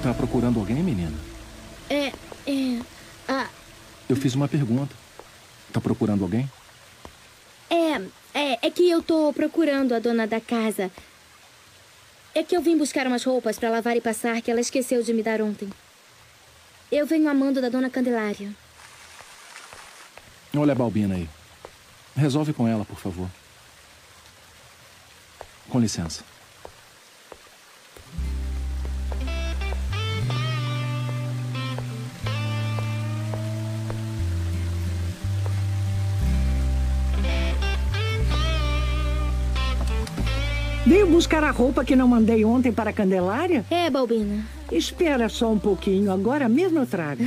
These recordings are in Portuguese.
Tá procurando alguém, menina? Eu fiz uma pergunta. Tá procurando alguém? É que eu tô procurando a dona da casa. É que eu vim buscar umas roupas pra lavar e passar que ela esqueceu de me dar ontem. Eu venho amando da dona Candelária. Olha a Balbina aí. Resolve com ela, por favor. Com licença. Veio buscar a roupa que não mandei ontem para a Candelária? É, Balbina. Espera só um pouquinho, agora mesmo eu trago.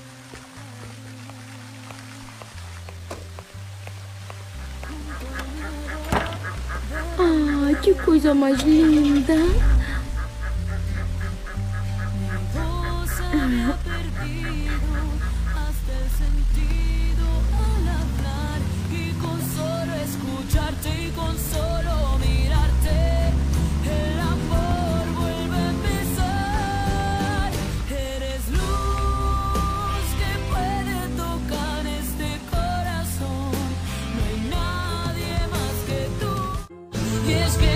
Ai, que coisa mais linda. Y es que